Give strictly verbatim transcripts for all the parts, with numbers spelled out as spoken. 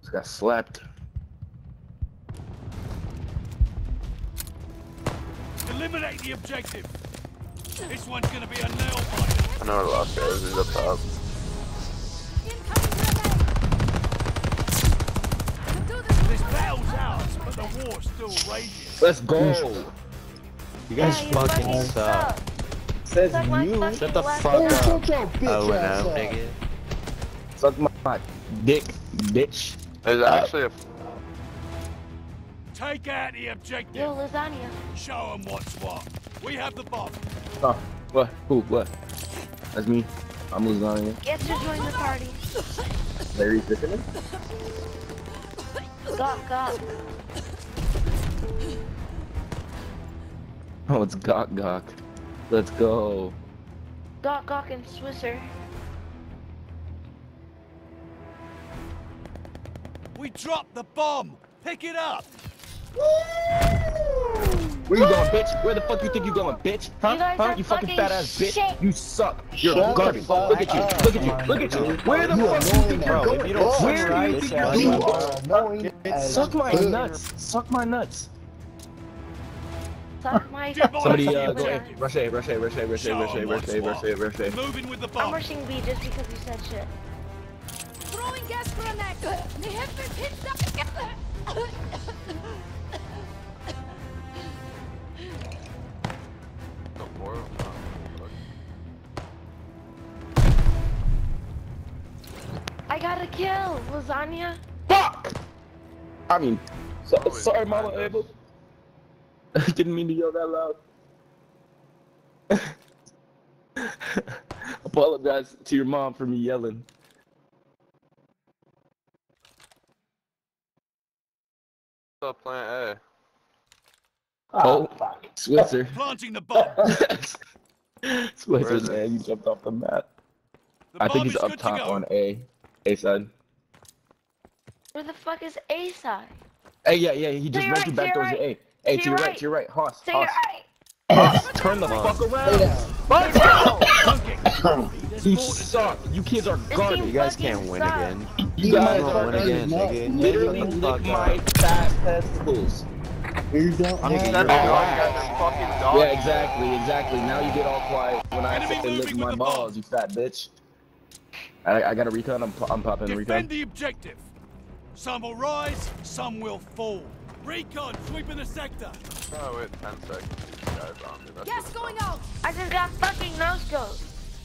Just got slapped. Eliminate the objective. This one's gonna be a nail biter. I know where the last guy is. He's up top. This battle's ours, but the war's still raging. Let's go. You guys Yeah, you fucking fucking suck. suck. Says Suck my you. fucking Shut the left fuck nut. up. Shut your bitch Oh, ass no, up. nigga. Suck my dick, bitch. There's Uh, actually a. Take out the objective. Yo, lasagna. Show them what's what. We have the bomb. Oh, what? Who? What? That's me. I'm lasagna. Guess who joined the party? Larry Fisherman. Gok Gok. Oh, it's Gok Gok. Let's go. Gok Gok and Swisser. We dropped the bomb. Pick it up. Where you going, bitch? Where the fuck you think you going, bitch? Huh? You guys huh? are You fucking fucking fat ass bitch. shit. You suck. You're Shut the garbage. fuck Look at you. up, Look at you. man. Look at you. Where the You fuck you think annoying you're as going? If you don't fuck. Where suck do you right, think bitch you're You going? are annoying as Suck my fuck. nuts. Suck my nuts. Suck my Somebody, uh, fucking go nuts. A. Rush A, rush A, rush A, rush A, Show rush A, 'em rush what's A, rush A, what. rush A. Moving with the I'm bomb. rushing B just because you said shit. Throwing gas grenade. They have been hit together. No more. I got a kill, lasagna. Fuck! I mean, so, Oh, sorry, it's Mama behind Abel. Didn't mean to yell that loud. Apologize to your mom for me yelling. Still plant A. Oh, Switzer. Planting the bomb. Where Switzer, is it? man, you jumped off the map. The I bomb think he's is up good to top go. on A. A side. Where the fuck is A side? Hey, yeah, yeah, he just your ran right, through to back your doors to right. A. Hey, To to your your right, right. to your right. Hoss, To your Hoss. right. Hoss, turn the fuck around. Let's go! You suck. You kids are This garbage. team You guys fucking can't win sucks. again. You You guys don't are win again, nuts. nigga. literally Shut the lick fuck my up. fat testicles. You don't Nigga, have you're That's a all dog. you guys are fucking dogs. Yeah, exactly, exactly. Now you get all quiet when I Enemy say lick moving my with the balls, bomb. you fat bitch. I, I got a recon. I'm, I'm popping the recon. Defend the objective. Some will rise, some will fall. Recon sweeping the sector. Oh, wait, ten seconds. Guys on me. That's Gas what's going up. out. I just got fucking no scope.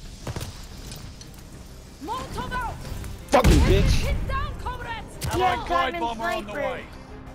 Molotov out. Fucking bitch. Hit down, comrades. Yeah, Allied glide diamond bomber on the sniper. way.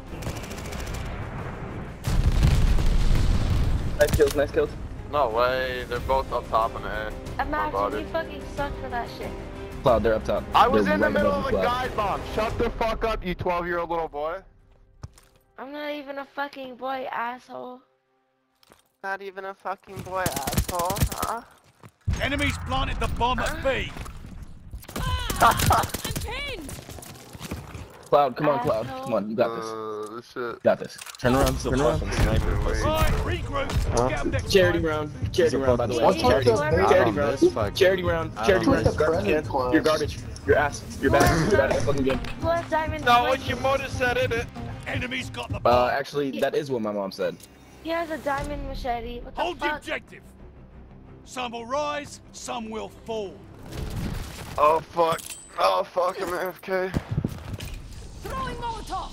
Nice kills, nice kills. No way. They're both up top in A. about Imagine it? you fucking suck for that shit. Cloud, they're up top. I was They're in the right middle above of you, a Cloud. guide bomb. Shut the fuck up, you twelve year old little boy. I'm not even a fucking boy, asshole. Not even a fucking boy, asshole, huh? Enemies planted the bomb at B. Ah, I'm pinned. Cloud, come on, Cloud. Asshole. Come on, you got this. Uh, this shit. You got this. Turn around, Still turn around. fucking sniper, pussy. Right, regroup. Get 'em next Charity time. round. Charity round, by the way. What's up, Charity, the charity bitch? charity Out on round. this fucking- Charity round. out Charity on round. this Garbage fucking can. class. You're garbage. You're ass. You're bad. You're bad at the fucking game. Who has diamond No, sniper? what your mother said, innit? Enemies got the Uh, bomb. actually, that is what my mom said. He has a diamond machete. What the Hold the fuck? objective. Some will rise, some will fall. Oh, fuck. Oh, fuck, I'm A F K. Throwing Molotov.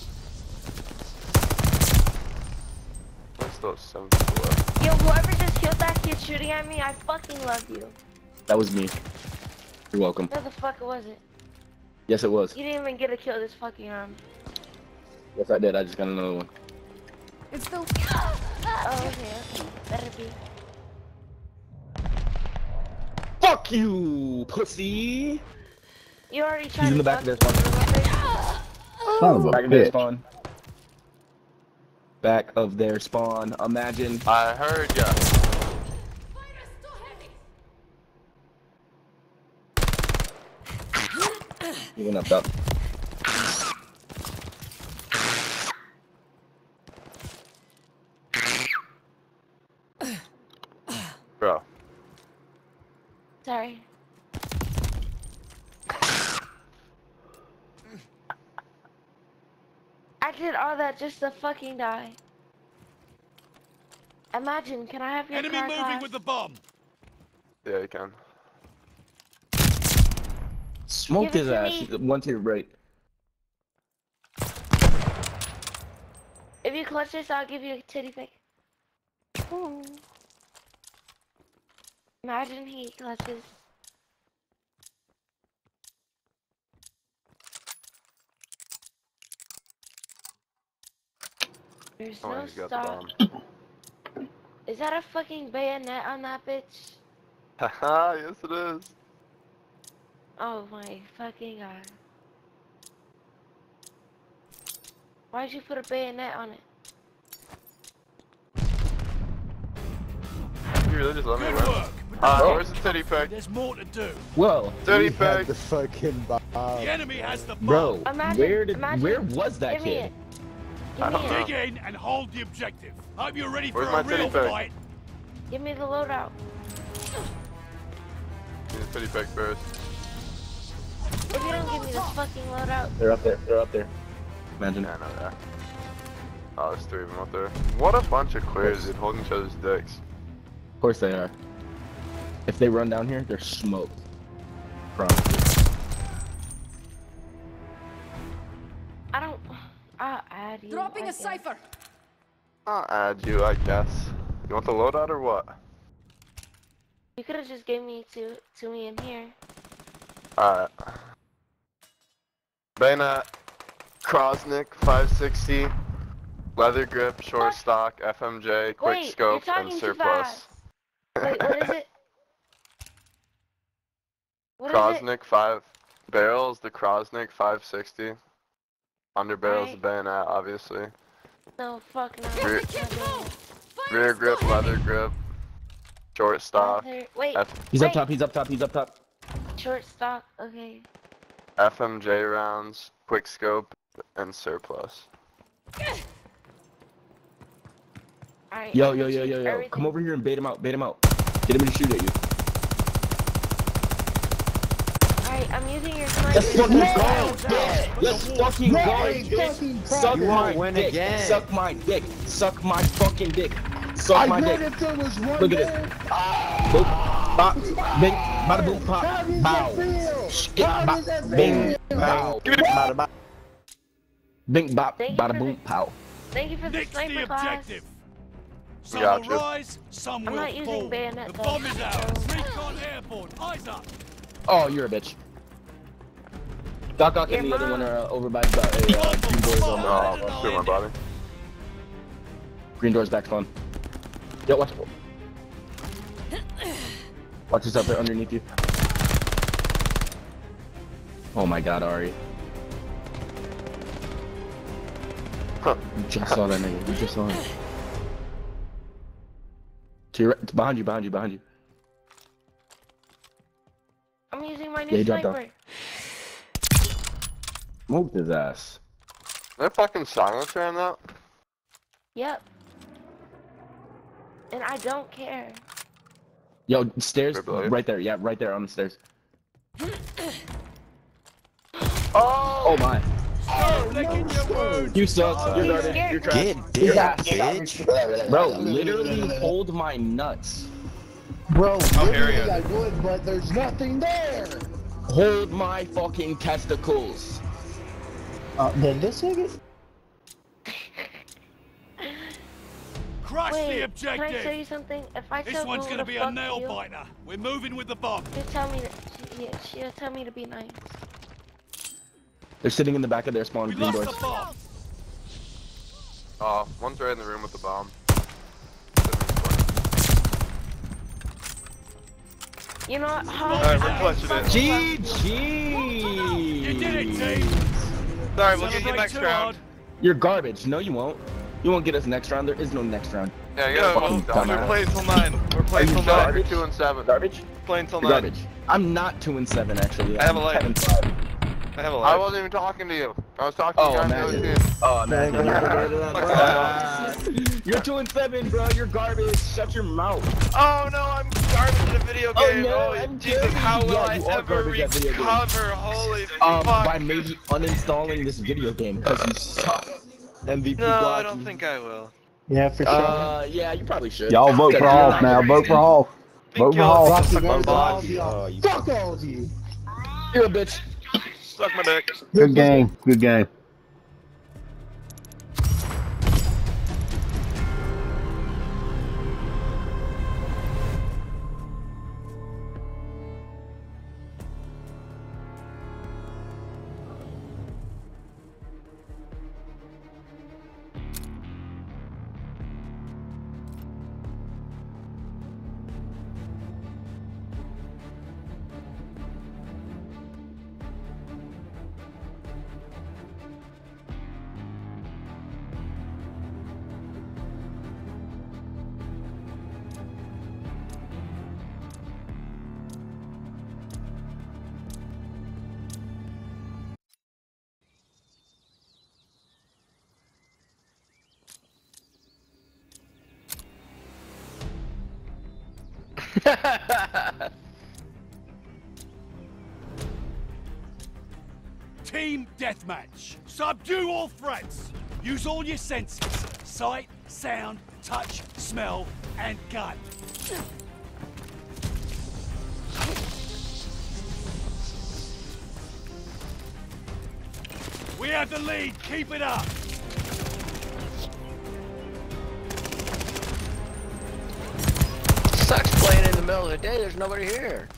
There's still seven people left. Yo, whoever just killed that kid shooting at me, I fucking love you. That was me. You're welcome. No, the fuck was it? Yes, it was. You didn't even get a kill this fucking round. Yes, I did. I just got another one. It's still. Oh, okay, okay. Better be. Fuck you, pussy. You already tried He's in to the back of fuck their me, spawn. remember? Son of a Back of their bitch. spawn. Back of their spawn. Imagine. I heard ya. Fire is too heavy. He went up top. Bro. Sorry. I did all that just to fucking die. Imagine, can I have your Enemy car moving class? with the bomb. Yeah, you can. Smoke Give it his to ass. me. He's one to your right. If you clutch this, I'll give you a titty pic. Ooh. Imagine he clutches. There's Oh, no he's got stop. the bomb. Is that a fucking bayonet on that bitch? Haha, yes it is. Oh my fucking god. Why'd you put a bayonet on it? You really just let me Good win. work. But Uh, don't where's the get titty comfy, pic? There's more to do. Well, Titty We had pic. the fucking bomb. The enemy has the bomb. bro, Imagine- where did imagine- where was that Give me kid? it. I Give don't me know. it. Dig in and hold the objective. Hope you're ready for Where's a my titty real pic? fight. Give me the loadout. Need a titty pic first. If you don't give me this fucking loadout, They're up there. They're up there. Imagine. Yeah, I know that. Oh, there's three of them up there. What a bunch of queers, dude, holding each other's dicks. Of course they are. If they run down here, they're smoked. Promise you. I don't. I'll add you. Dropping I a guess. cipher. I'll add you, I guess. You want the loadout or what? You could have just gave me to to me in here. Alright. Bayonet, Krosnick, five sixty, leather grip, short What? stock, F M J, quick Wait, scope, you're and talking too surplus. fast. Wait, what is it? What is it? Krosnick, five barrels, the Krosnick, five sixty. Under barrels, Alright. the bayonet, obviously. No, fuck no. Rear- Kids move. Fire Rear is grip, still leather heavy. grip, short stock, Leather- Wait, F He's wait. up top. He's up top. He's up top. Short stock. Okay. F M J rounds, quick scope, and surplus. Alright. Yo, I'm yo, gonna yo, change yo, yo. everything. Come over here and bait him out. Bait him out. Get him to shoot at you. Alright, I'm using your sniper. Let's fucking No! go. Let's fucking go. Fucking crap. Suck You my won't win dick. again. Suck my dick. Suck my fucking dick. Suck I my bet dick. if there was one Look at there, it. Boop. Bop. Bing. Bada boom pop. How does Bow. that feel? Skip How bop. does that Bing. feel? Bow. Give me the- Bada bop. Bing bop. Thank you Bada for boom the- pow. Thank you for the Nick's the sniper class. objective. Some Gotcha. will rise, some I'm will not using fall. bayonet, The though, bomb is ours. so- Recon airborne. Eyes up. Oh, you're a bitch. Doc Ock Your and the other mom. one are uh, over by the uh, green doors on No, the I'm gonna shoot my body. green doors back spawn. Yo, watch. Watch this out there underneath you. Oh my god, Ari. Huh. You just saw that nigga. You just saw him. To your right, behind you, behind you, behind you. I'm using my Yeah, new he dropped sniper. Smoked his ass. They're fucking silencer on that? Yep. And I don't care. Yo, stairs, Good blade. right there. Yeah, right there on the stairs. Oh! Oh my. Stop licking your wounds. You suck. You're He's garbage. scared. You're trash. Get You're dick, ass. bitch. Bro, literally hold my nuts. Bro, here he literally is. I would, but there's nothing there. Hold my fucking testicles. Uh, did this nigga? Crush Wait, the can I objective. tell you something? If I This tell one's Google gonna to be a fuck nail you, biter. We're moving with the bomb. she'll tell me to, she, yeah, she'll tell me to be nice. They're sitting in the back of their spawn We green lost doors. the bomb. Oh, one's right in the room with the bomb. You know what? Alright, we're clutching it. G G. You did it, team. Sorry, we'll get you Celebrate next too round. hard. You're garbage. No, you won't. You won't get us next round. There is no next round. Yeah, you Yeah, gotta fucking fucking dumbass. We're playing till nine. We're Are playing you till sure? nine. You're two and seven. Garbage. Playing till You're nine. garbage. I'm not two and seven actually. I have I'm a life. ten and five. I have a I life. wasn't even talking to you. I was talking to Oh, you guys on the other imagine. team. Oh, man. Fuck You're two and seven, bro. You're garbage. Shut your mouth. Oh no, I'm garbage in a video Oh, game. no, Oh, I'm Jesus, dirty. how will Yeah, I you are ever garbage at video games. recover? Holy Um, fuck. by maybe uninstalling this video game because you suck. M V P No, I block. don't think I will. Yeah, for sure. Uh, yeah, you probably should. Y'all vote for Gotta- Hoff now. Vote for Hoff. Think Vote for you'll Hoff. Rocky suck my votes for all block. of y'all. Oh, you- Fuck all of you. You're a bitch. Suck my dick. Good game. Good game. Team deathmatch. Subdue all threats. Use all your senses. Sight, sound, touch, smell, and gun. We have the lead. Keep it up. Sucks playing in the middle of the day. There's nobody here.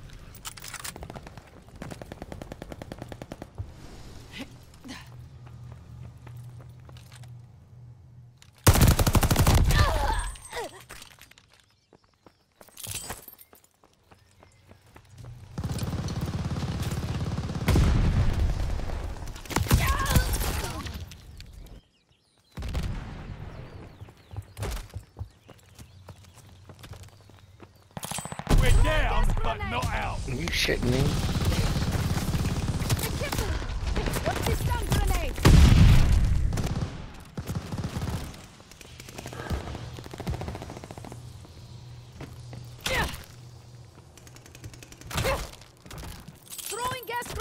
We're down, but not out. Are you shitting me? What's this stun grenade? Throwing gas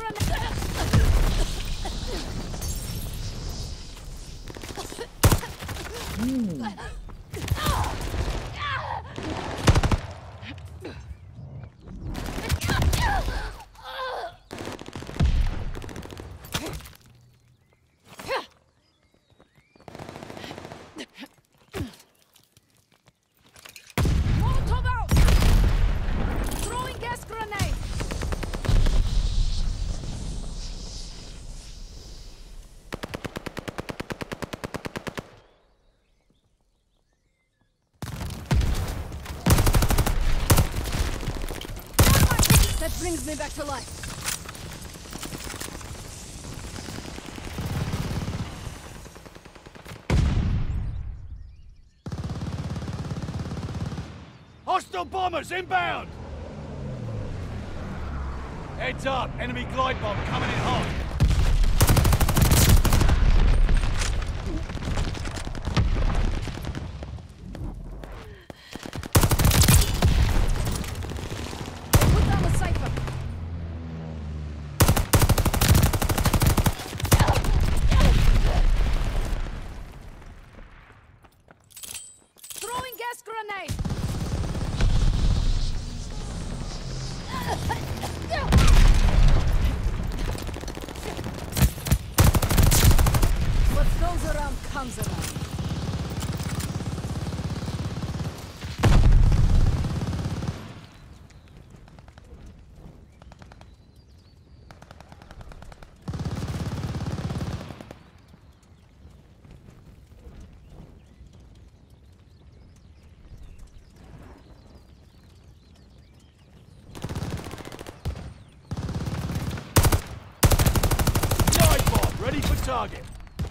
grenade. Molotov out! Throwing gas grenade! That brings me back to life. Hostile bombers inbound! Heads up, enemy glide bomb coming in hot. Put down the cipher. Throwing gas grenade. What goes around comes around. Glide bomb ready for target.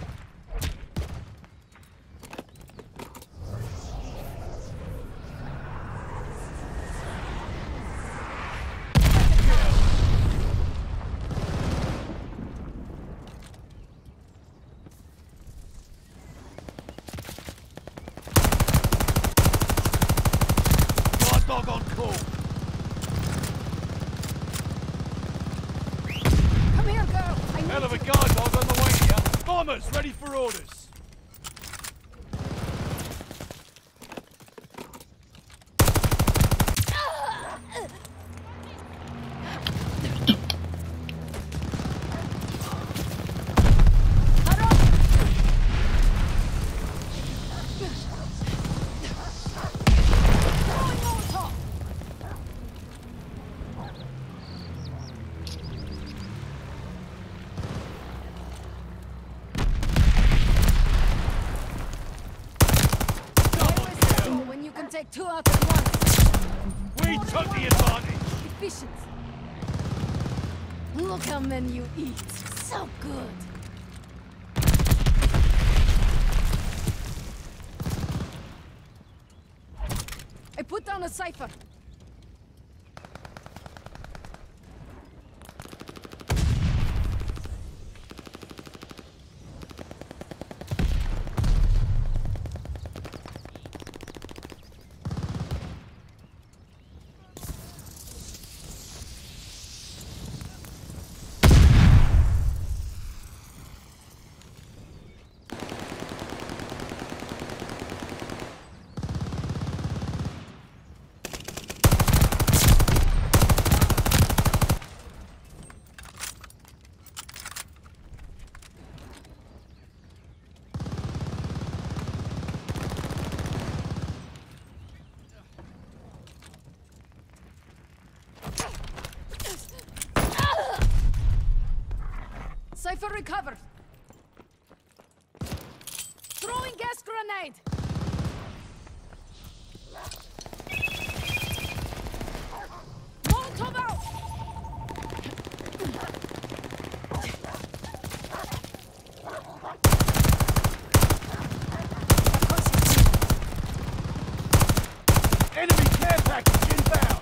Guard dog on call. Come here, girl. I need Hell of a to- guard dog on the way here. Bombers ready for orders. get two out at once. We took the advantage. Efficient. Look how many you eat. So good. I put down a cipher. Cipher recovered. Throwing gas grenade. Molotov out. Enemy care package inbound.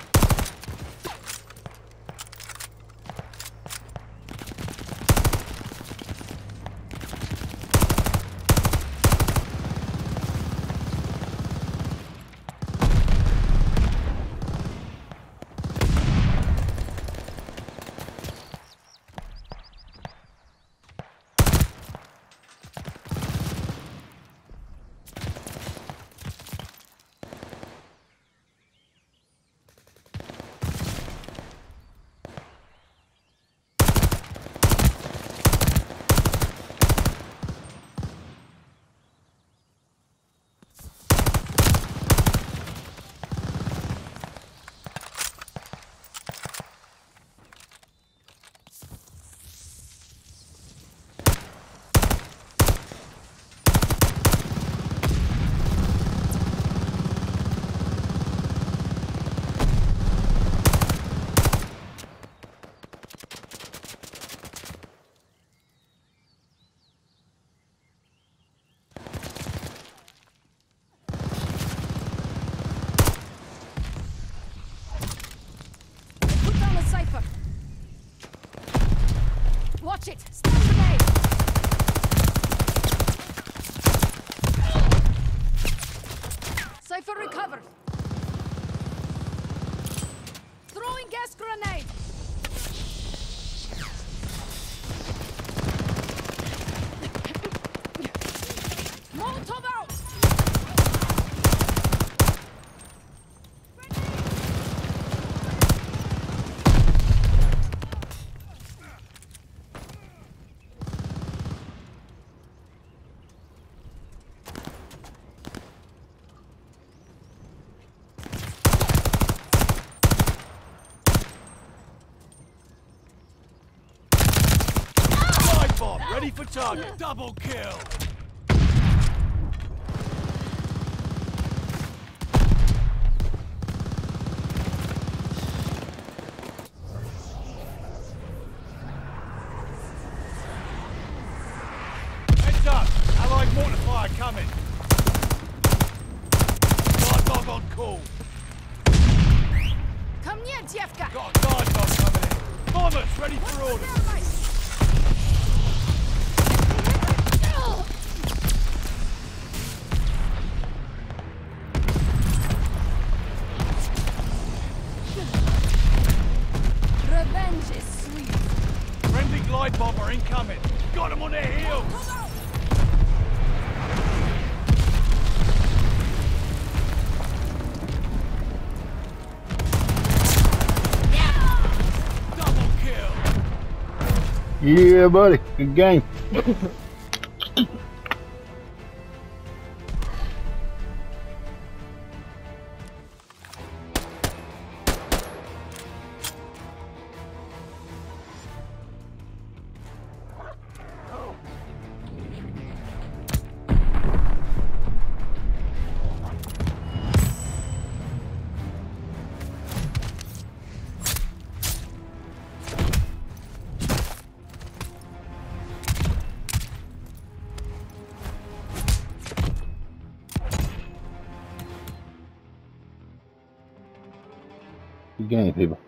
Watch it! Stun grenade! Cipher recovered. Throwing gas grenade! Molotov out! Bomb ready for target. Double kill. Heads up. Allied mortar fire coming. Guard dog on call. Come near, Jeffka! Got a guard dog coming in. Bombers ready for orders. Revenge is sweet. Friendly glide bomber incoming. Got him on their heels. Double kill. Yeah, buddy. Good game. Good game, people.